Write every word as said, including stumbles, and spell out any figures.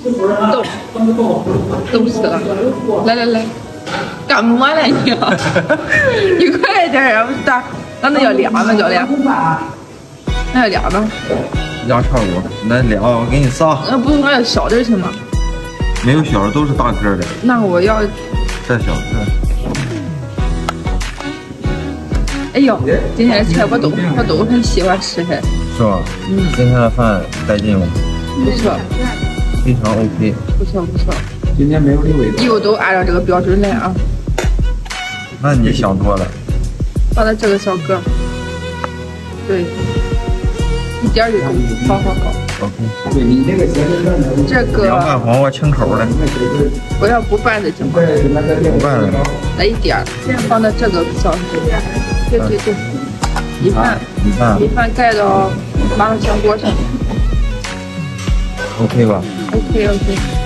冻，冻死了！来来来，干么呢你？你快点呀！大，那那要俩吗，教练？那要俩吗？ 俩差不多，那俩我给你仨。 那不是还要小点行吗？ 没有小的，都是大个的。 那我要这小这。 哎呦，今天的菜我都我都很喜欢吃还。 是吧？嗯。今天的饭带劲吗？ 不错。 非常 OK。 不错不错。 今天没有六味。 以后都按照这个标准来啊。 那你想多了。 放在这个小格。对。一点就够，好好好。 OK。 对你那个这个。 凉拌黄瓜清口的。 我要不拌的行吗？ 不拌的。 来一点，放到这个小格。 对对对，米饭， 米饭， 米饭盖到麻辣香锅上。 OK 吧 ？OK OK。